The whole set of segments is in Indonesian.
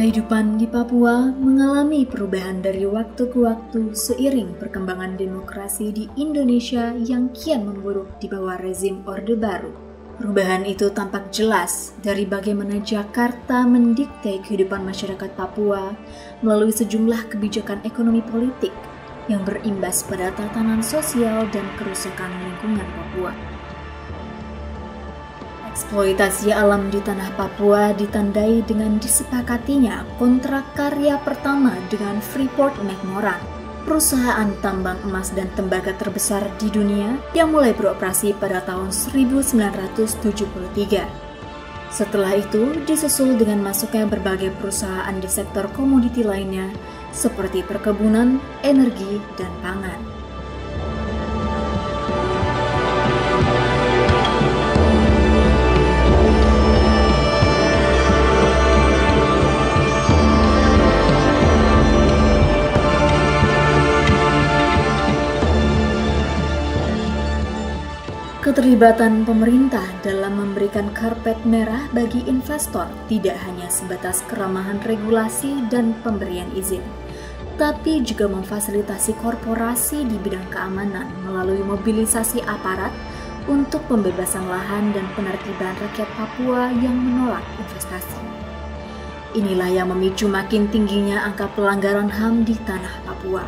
Kehidupan di Papua mengalami perubahan dari waktu ke waktu seiring perkembangan demokrasi di Indonesia yang kian memburuk di bawah rezim Orde Baru. Perubahan itu tampak jelas dari bagaimana Jakarta mendikte kehidupan masyarakat Papua melalui sejumlah kebijakan ekonomi politik yang berimbas pada tatanan sosial dan kerusakan lingkungan Papua. Eksploitasi alam di tanah Papua ditandai dengan disepakatinya kontrak karya pertama dengan Freeport-McMoran, perusahaan tambang emas dan tembaga terbesar di dunia yang mulai beroperasi pada tahun 1973. Setelah itu disusul dengan masuknya berbagai perusahaan di sektor komoditi lainnya seperti perkebunan, energi, dan pangan. Keterlibatan pemerintah dalam memberikan karpet merah bagi investor tidak hanya sebatas keramahan regulasi dan pemberian izin, tapi juga memfasilitasi korporasi di bidang keamanan melalui mobilisasi aparat untuk pembebasan lahan dan penertiban rakyat Papua yang menolak investasi. Inilah yang memicu makin tingginya angka pelanggaran HAM di tanah Papua.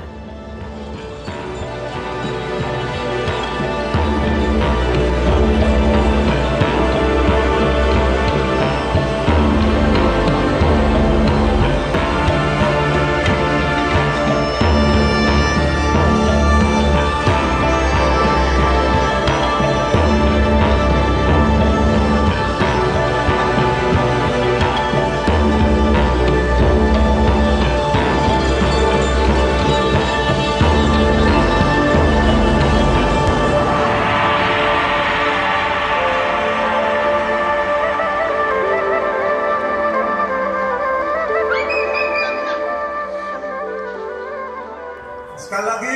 Sekali lagi,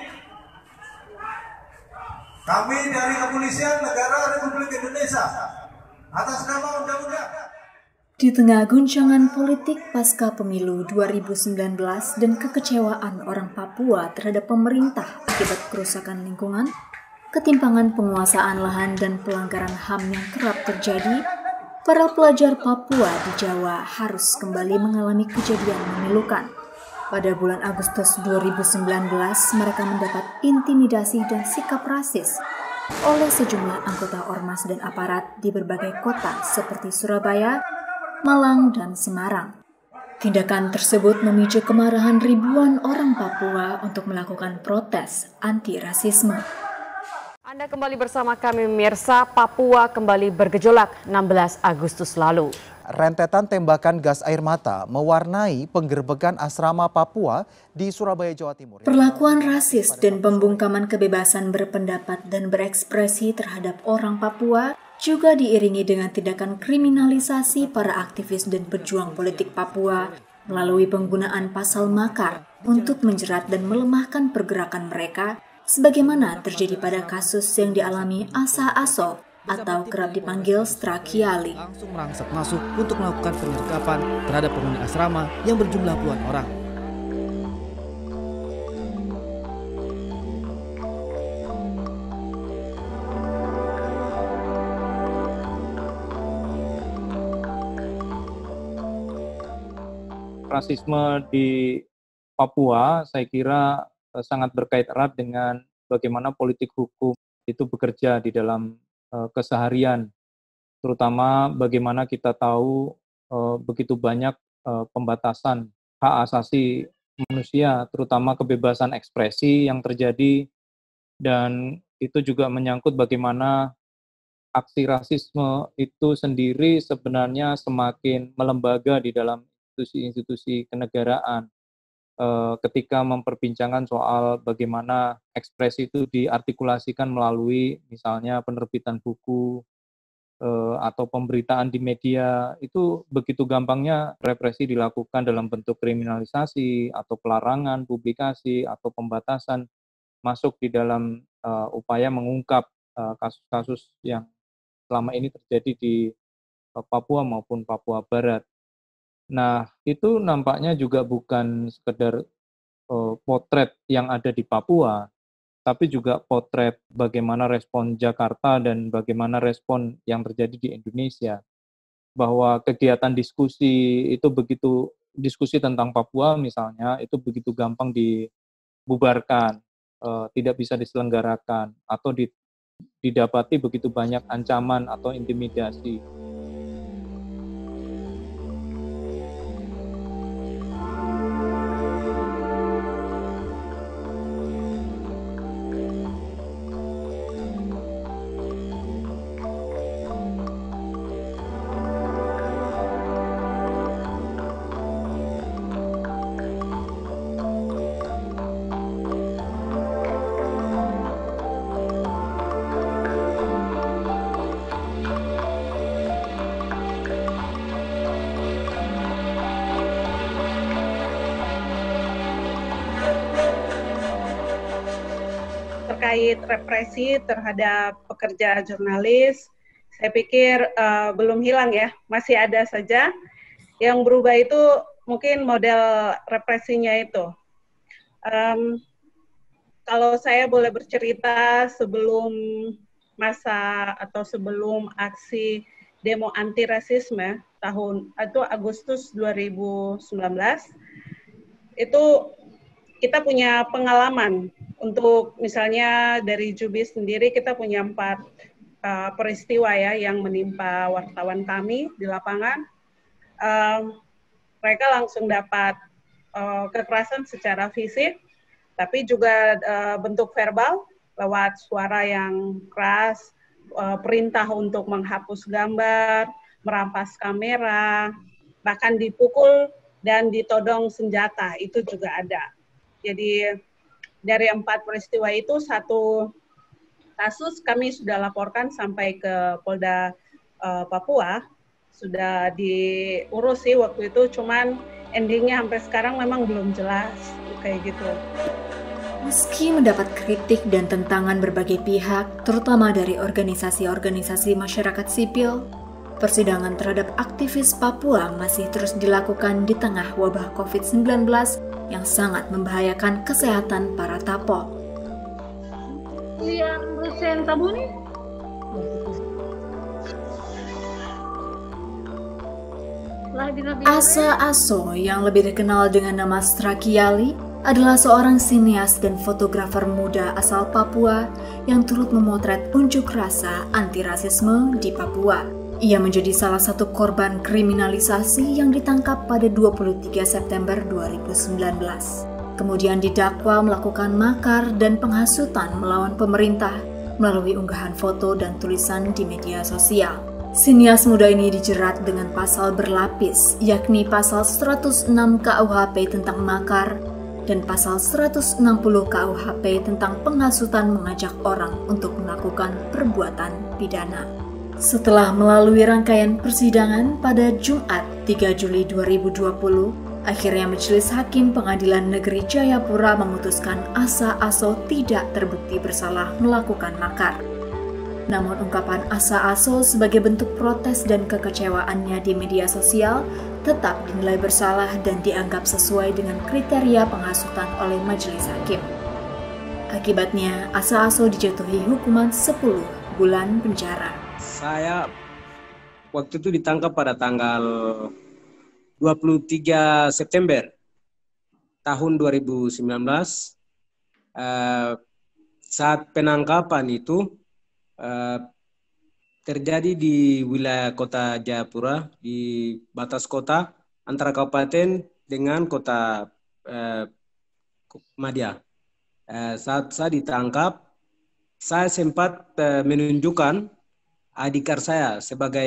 kami dari Kepolisian Negara Republik Indonesia atas nama undang-undang. Di tengah guncangan politik pasca pemilu 2019 dan kekecewaan orang Papua terhadap pemerintah akibat kerusakan lingkungan, ketimpangan penguasaan lahan dan pelanggaran HAM yang kerap terjadi, para pelajar Papua di Jawa harus kembali mengalami kejadian memilukan. Pada bulan Agustus 2019, mereka mendapat intimidasi dan sikap rasis oleh sejumlah anggota ormas dan aparat di berbagai kota seperti Surabaya, Malang, dan Semarang. Tindakan tersebut memicu kemarahan ribuan orang Papua untuk melakukan protes anti-rasisme. Anda kembali bersama kami pemirsa. Papua kembali bergejolak 16 Agustus lalu. Rentetan tembakan gas air mata mewarnai penggerbekan asrama Papua di Surabaya, Jawa Timur. Perlakuan rasis dan pembungkaman kebebasan berpendapat dan berekspresi terhadap orang Papua juga diiringi dengan tindakan kriminalisasi para aktivis dan pejuang politik Papua melalui penggunaan pasal makar untuk menjerat dan melemahkan pergerakan mereka, sebagaimana terjadi pada kasus yang dialami Asa Aso atau kerap dipanggil Strakiali. Langsung merangsek masuk untuk melakukan penyergapan terhadap penghuni asrama yang berjumlah puluhan orang. Rasisme di Papua saya kira sangat berkait erat dengan bagaimana politik hukum itu bekerja di dalam keseharian, terutama bagaimana kita tahu begitu banyak pembatasan hak asasi manusia, terutama kebebasan ekspresi yang terjadi, dan itu juga menyangkut bagaimana aksi rasisme itu sendiri sebenarnya semakin melembaga di dalam institusi-institusi kenegaraan. Ketika memperbincangkan soal bagaimana ekspresi itu diartikulasikan melalui misalnya penerbitan buku atau pemberitaan di media, itu begitu gampangnya represi dilakukan dalam bentuk kriminalisasi atau pelarangan publikasi atau pembatasan masuk di dalam upaya mengungkap kasus-kasus yang selama ini terjadi di Papua maupun Papua Barat. Nah, itu nampaknya juga bukan sekedar potret yang ada di Papua, tapi juga potret bagaimana respon Jakarta dan bagaimana respon yang terjadi di Indonesia. Bahwa kegiatan diskusi itu diskusi tentang Papua misalnya, itu begitu gampang dibubarkan, tidak bisa diselenggarakan, atau didapati begitu banyak ancaman atau intimidasi. Terkait represi terhadap pekerja jurnalis, saya pikir belum hilang ya, masih ada saja. Yang berubah itu mungkin model represinya itu. Kalau saya boleh bercerita sebelum masa atau sebelum aksi demo anti rasisme tahun itu Agustus 2019, itu kita punya pengalaman untuk misalnya dari Jubis sendiri kita punya 4 peristiwa ya yang menimpa wartawan kami di lapangan. Mereka langsung dapat kekerasan secara fisik, tapi juga bentuk verbal lewat suara yang keras, perintah untuk menghapus gambar, merampas kamera, bahkan dipukul dan ditodong senjata, itu juga ada. Jadi dari 4 peristiwa itu 1 kasus kami sudah laporkan sampai ke Polda Papua, sudah diurus sih waktu itu, cuman endingnya sampai sekarang memang belum jelas kayak gitu. Meski mendapat kritik dan tentangan berbagai pihak, terutama dari organisasi-organisasi masyarakat sipil, persidangan terhadap aktivis Papua masih terus dilakukan di tengah wabah COVID-19 yang sangat membahayakan kesehatan para tapo. Asa Aso yang lebih dikenal dengan nama Strakiali adalah seorang sineas dan fotografer muda asal Papua yang turut memotret unjuk rasa anti rasisme di Papua. Ia menjadi salah satu korban kriminalisasi yang ditangkap pada 23 September 2019. Kemudian didakwa melakukan makar dan penghasutan melawan pemerintah melalui unggahan foto dan tulisan di media sosial. Sinias muda ini dijerat dengan pasal berlapis, yakni pasal 106 KUHP tentang makar dan pasal 160 KUHP tentang penghasutan mengajak orang untuk melakukan perbuatan pidana. Setelah melalui rangkaian persidangan pada Jumat 3 Juli 2020, akhirnya Majelis Hakim Pengadilan Negeri Jayapura memutuskan Asa Aso tidak terbukti bersalah melakukan makar. Namun ungkapan Asa Aso sebagai bentuk protes dan kekecewaannya di media sosial tetap dinilai bersalah dan dianggap sesuai dengan kriteria penghasutan oleh Majelis Hakim. Akibatnya, Asa Aso dijatuhi hukuman 10 bulan penjara. Saya waktu itu ditangkap pada tanggal 23 September tahun 2019. Saat penangkapan itu terjadi di wilayah kota Jayapura, di batas kota antara kabupaten dengan kota Madya. Saat saya ditangkap, saya sempat menunjukkan adik saya sebagai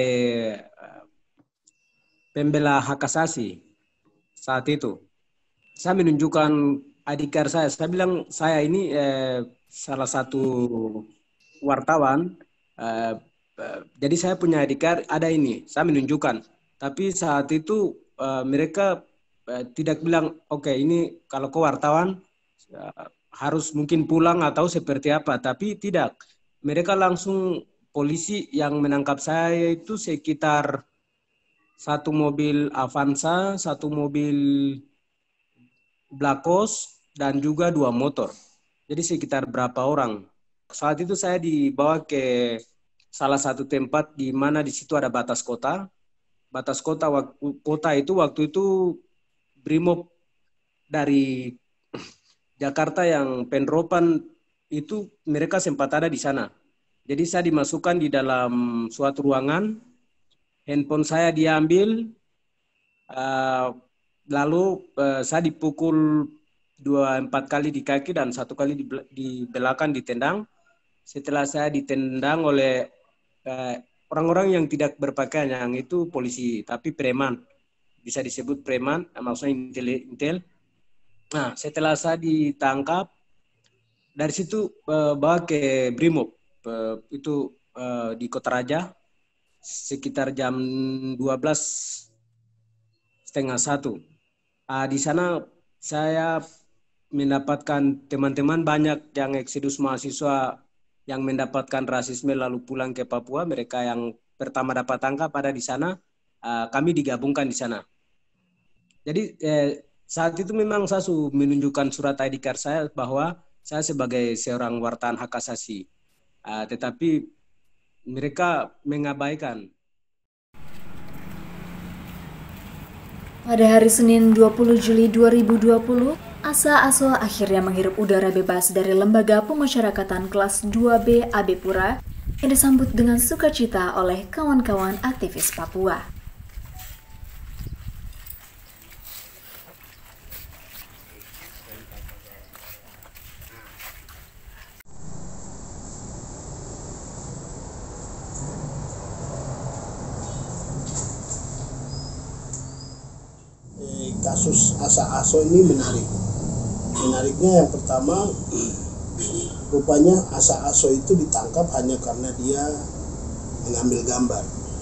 pembela hak asasi saat itu. Saya menunjukkan adik saya bilang saya ini salah satu wartawan, jadi saya punya adik ada ini, saya menunjukkan. Tapi saat itu mereka tidak bilang, oke, ini kalau kau wartawan harus mungkin pulang atau seperti apa, tapi tidak. Mereka langsung, polisi yang menangkap saya itu sekitar 1 mobil Avanza, 1 mobil Blacos, dan juga 2 motor. Jadi sekitar berapa orang. Saat itu saya dibawa ke salah satu tempat di mana di situ ada batas kota. Batas kota waktu itu Brimob dari Jakarta yang penropan itu mereka sempat ada di sana. Jadi saya dimasukkan di dalam suatu ruangan, handphone saya diambil, lalu saya dipukul 4 kali di kaki dan 1 kali di belakang ditendang. Setelah saya ditendang oleh orang-orang yang tidak berpakaian, yang itu polisi, tapi preman. Bisa disebut preman, maksudnya intel. Nah, setelah saya ditangkap, dari situ bawa ke Brimob, itu di Kota Raja, sekitar jam 12:30. Di sana saya mendapatkan teman-teman banyak yang eksidus mahasiswa yang mendapatkan rasisme lalu pulang ke Papua. Mereka yang pertama dapat tangkap ada di sana, kami digabungkan di sana. Jadi saat itu memang saya menunjukkan surat ID card saya bahwa saya sebagai seorang wartawan hak asasi, tetapi mereka mengabaikan. Pada hari Senin 20 Juli 2020, Asa Aso akhirnya menghirup udara bebas dari Lembaga Pemasyarakatan Kelas 2B AB Pura yang disambut dengan sukacita oleh kawan-kawan aktivis Papua. Kasus Asa Aso ini menarik. Menariknya yang pertama, rupanya Asa Aso itu ditangkap hanya karena dia mengambil gambar.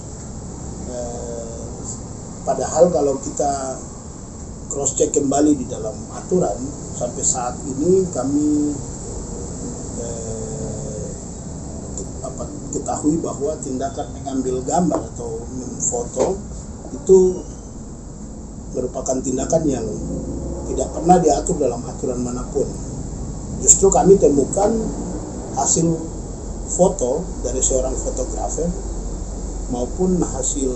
Padahal kalau kita cross check kembali di dalam aturan, sampai saat ini kami ketahui bahwa tindakan mengambil gambar atau memfoto itu merupakan tindakan yang tidak pernah diatur dalam aturan manapun. Justru kami temukan hasil foto dari seorang fotografer maupun hasil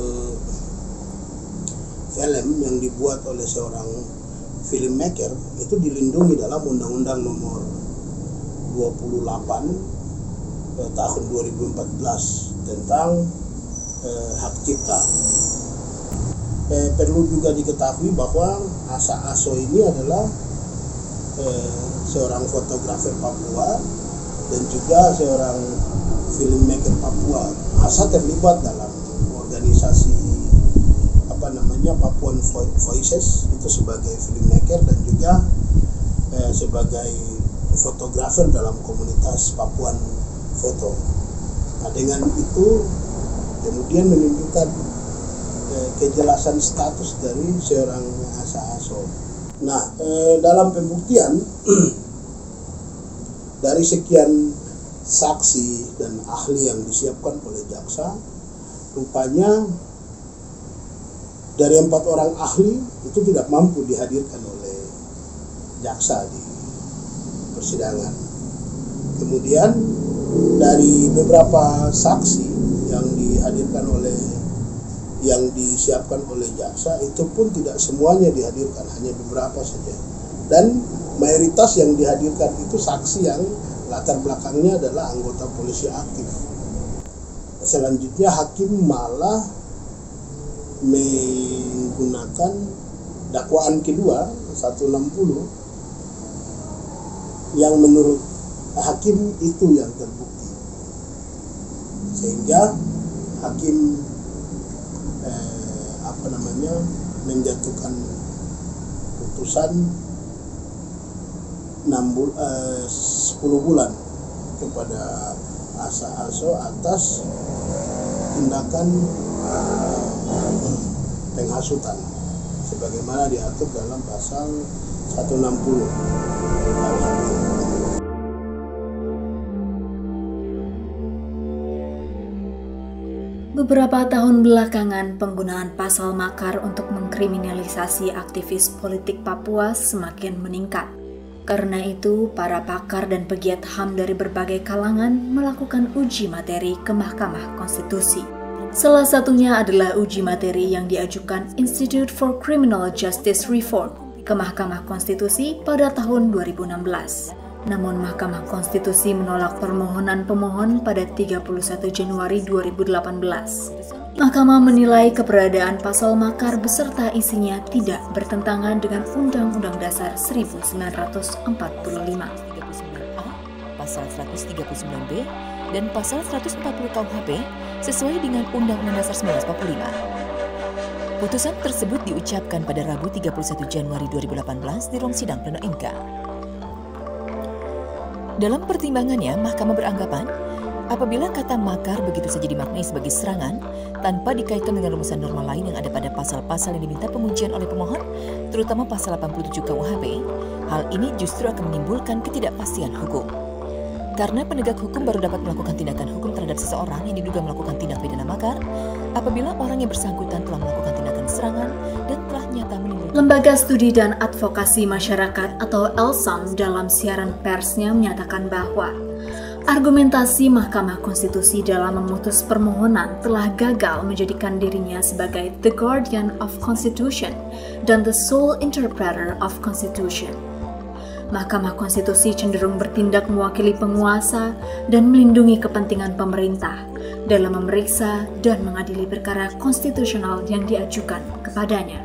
film yang dibuat oleh seorang filmmaker itu dilindungi dalam Undang-Undang Nomor 28 tahun 2014 tentang hak cipta. Perlu juga diketahui bahwa Asa Aso ini adalah seorang fotografer Papua dan juga seorang filmmaker Papua. Asa terlibat dalam organisasi Papuan Voices itu sebagai filmmaker dan juga sebagai fotografer dalam komunitas Papuan Foto. Nah, dengan itu kemudian menunjukkan kejelasan status dari seorang Asa Aso. Nah, dalam pembuktian dari sekian saksi dan ahli yang disiapkan oleh jaksa, rupanya dari 4 orang ahli itu tidak mampu dihadirkan oleh jaksa di persidangan. Kemudian dari beberapa saksi yang disiapkan oleh jaksa itu pun tidak semuanya dihadirkan, hanya beberapa saja. Dan mayoritas yang dihadirkan itu saksi yang latar belakangnya adalah anggota polisi aktif. Selanjutnya hakim malah menggunakan dakwaan kedua 160 yang menurut hakim itu yang terbukti, sehingga hakim menjatuhkan putusan 10 bulan kepada Asa Aso atas tindakan penghasutan sebagaimana diatur dalam pasal 160 KUHP. Beberapa tahun belakangan, penggunaan pasal makar untuk mengkriminalisasi aktivis politik Papua semakin meningkat. Karena itu, para pakar dan pegiat HAM dari berbagai kalangan melakukan uji materi ke Mahkamah Konstitusi. Salah satunya adalah uji materi yang diajukan Institute for Criminal Justice Reform ke Mahkamah Konstitusi pada tahun 2016. Namun Mahkamah Konstitusi menolak permohonan pemohon pada 31 Januari 2018. Mahkamah menilai keberadaan pasal makar beserta isinya tidak bertentangan dengan Undang-Undang Dasar 1945. Pasal 139B dan Pasal 140 KUHP sesuai dengan Undang-Undang Dasar 1945. Putusan tersebut diucapkan pada Rabu 31 Januari 2018 di ruang sidang pleno MK. Dalam pertimbangannya, Mahkamah beranggapan apabila kata makar begitu saja dimaknai sebagai serangan tanpa dikaitkan dengan rumusan norma lain yang ada pada pasal-pasal yang diminta pengujian oleh pemohon, terutama pasal 87 KUHP, hal ini justru akan menimbulkan ketidakpastian hukum. Karena penegak hukum baru dapat melakukan tindakan hukum terhadap seseorang yang diduga melakukan tindak pidana makar apabila orang yang bersangkutan telah melakukan tindakan serangan dan telah nyata menimbulkan. Lembaga Studi dan Advokasi Masyarakat atau LSAM dalam siaran persnya menyatakan bahwa argumentasi Mahkamah Konstitusi dalam memutus permohonan telah gagal menjadikan dirinya sebagai the guardian of Constitution dan the sole interpreter of Constitution. Mahkamah Konstitusi cenderung bertindak mewakili penguasa dan melindungi kepentingan pemerintah dalam memeriksa dan mengadili perkara konstitusional yang diajukan kepadanya.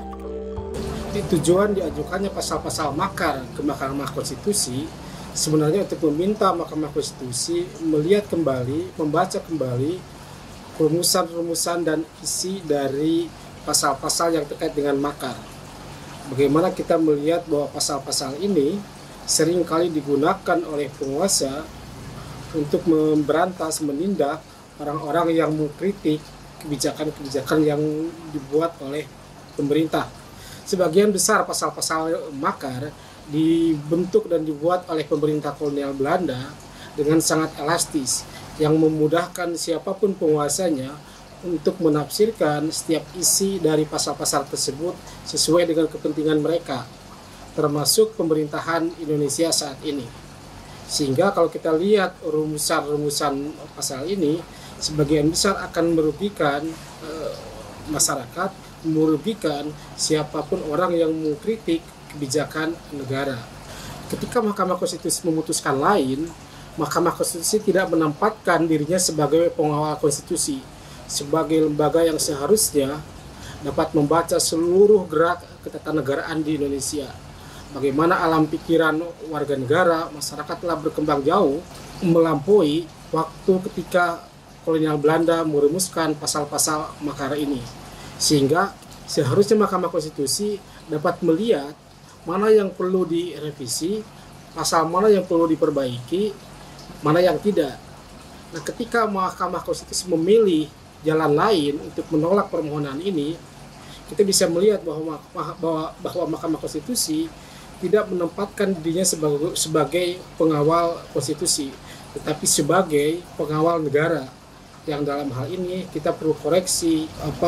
Tujuan diajukannya pasal-pasal makar ke Mahkamah Konstitusi sebenarnya untuk meminta Mahkamah Konstitusi melihat kembali, membaca kembali rumusan-rumusan dan isi dari pasal-pasal yang terkait dengan makar. Bagaimana kita melihat bahwa pasal-pasal ini seringkali digunakan oleh penguasa untuk memberantas, menindak orang-orang yang mengkritik kebijakan-kebijakan yang dibuat oleh pemerintah. Sebagian besar pasal-pasal makar dibentuk dan dibuat oleh pemerintah kolonial Belanda dengan sangat elastis, yang memudahkan siapapun penguasanya untuk menafsirkan setiap isi dari pasal-pasal tersebut sesuai dengan kepentingan mereka, termasuk pemerintahan Indonesia saat ini. Sehingga kalau kita lihat rumusan-rumusan pasal ini, sebagian besar akan merugikan masyarakat, merugikan siapapun orang yang mengkritik kebijakan negara. Ketika Mahkamah Konstitusi memutuskan lain, Mahkamah Konstitusi tidak menempatkan dirinya sebagai pengawal konstitusi, sebagai lembaga yang seharusnya dapat membaca seluruh gerak ketatanegaraan di Indonesia. Bagaimana alam pikiran warga negara, masyarakat telah berkembang jauh melampaui waktu ketika kolonial Belanda merumuskan pasal-pasal makar ini. Sehingga seharusnya Mahkamah Konstitusi dapat melihat mana yang perlu direvisi, pasal mana yang perlu diperbaiki, mana yang tidak. Nah, ketika Mahkamah Konstitusi memilih jalan lain untuk menolak permohonan ini, kita bisa melihat bahwa Mahkamah Konstitusi tidak menempatkan dirinya sebagai pengawal konstitusi, tetapi sebagai pengawal negara. Yang dalam hal ini kita perlu koreksi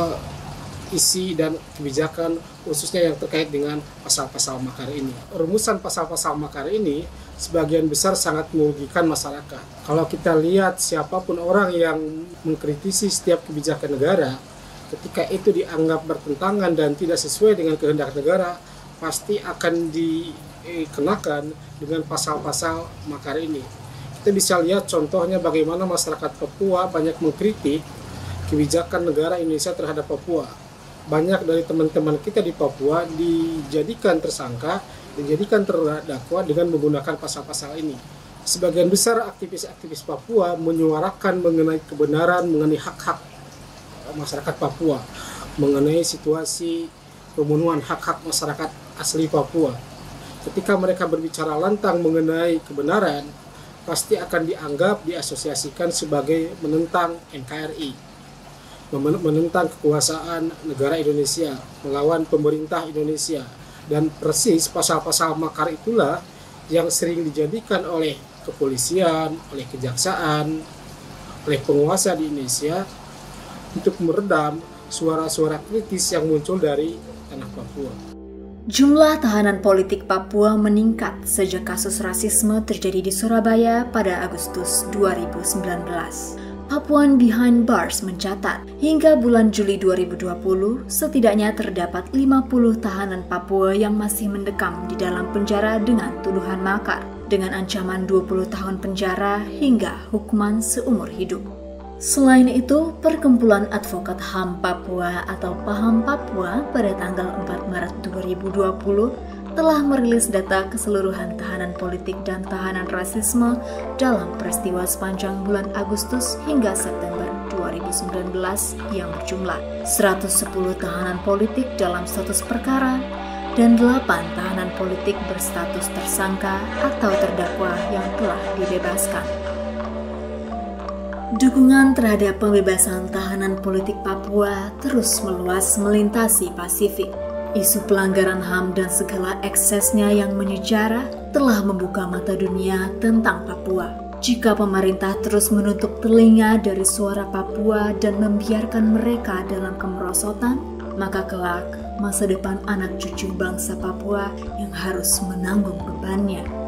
isi dan kebijakan khususnya yang terkait dengan pasal-pasal makar ini. Rumusan pasal-pasal makar ini sebagian besar sangat merugikan masyarakat. Kalau kita lihat siapapun orang yang mengkritisi setiap kebijakan negara, ketika itu dianggap bertentangan dan tidak sesuai dengan kehendak negara, pasti akan dikenakan dengan pasal-pasal makar ini. Kita bisa lihat contohnya bagaimana masyarakat Papua banyak mengkritik kebijakan negara Indonesia terhadap Papua. Banyak dari teman-teman kita di Papua dijadikan tersangka, dijadikan terdakwa dengan menggunakan pasal-pasal ini. Sebagian besar aktivis-aktivis Papua menyuarakan mengenai kebenaran, mengenai hak-hak masyarakat Papua, mengenai situasi pemenuhan hak-hak masyarakat asli Papua. Ketika mereka berbicara lantang mengenai kebenaran, pasti akan dianggap diasosiasikan sebagai menentang NKRI, menentang kekuasaan negara Indonesia, melawan pemerintah Indonesia. Dan persis pasal-pasal makar itulah yang sering dijadikan oleh kepolisian, oleh kejaksaan, oleh penguasa di Indonesia untuk meredam suara-suara kritis yang muncul dari tanah Papua. Jumlah tahanan politik Papua meningkat sejak kasus rasisme terjadi di Surabaya pada Agustus 2019. Papuan Behind Bars mencatat, hingga bulan Juli 2020, setidaknya terdapat 50 tahanan Papua yang masih mendekam di dalam penjara dengan tuduhan makar, dengan ancaman 20 tahun penjara hingga hukuman seumur hidup. Selain itu, Perkumpulan Advokat HAM Papua atau PAHAM Papua pada tanggal 4 Maret 2020 telah merilis data keseluruhan tahanan politik dan tahanan rasisme dalam peristiwa sepanjang bulan Agustus hingga September 2019 yang berjumlah 110 tahanan politik dalam status perkara dan 8 tahanan politik berstatus tersangka atau terdakwa yang telah dibebaskan. Dukungan terhadap pembebasan tahanan politik Papua terus meluas melintasi Pasifik. Isu pelanggaran HAM dan segala eksesnya yang menyejarah telah membuka mata dunia tentang Papua. Jika pemerintah terus menutup telinga dari suara Papua dan membiarkan mereka dalam kemerosotan, maka kelak masa depan anak cucu bangsa Papua yang harus menanggung bebannya.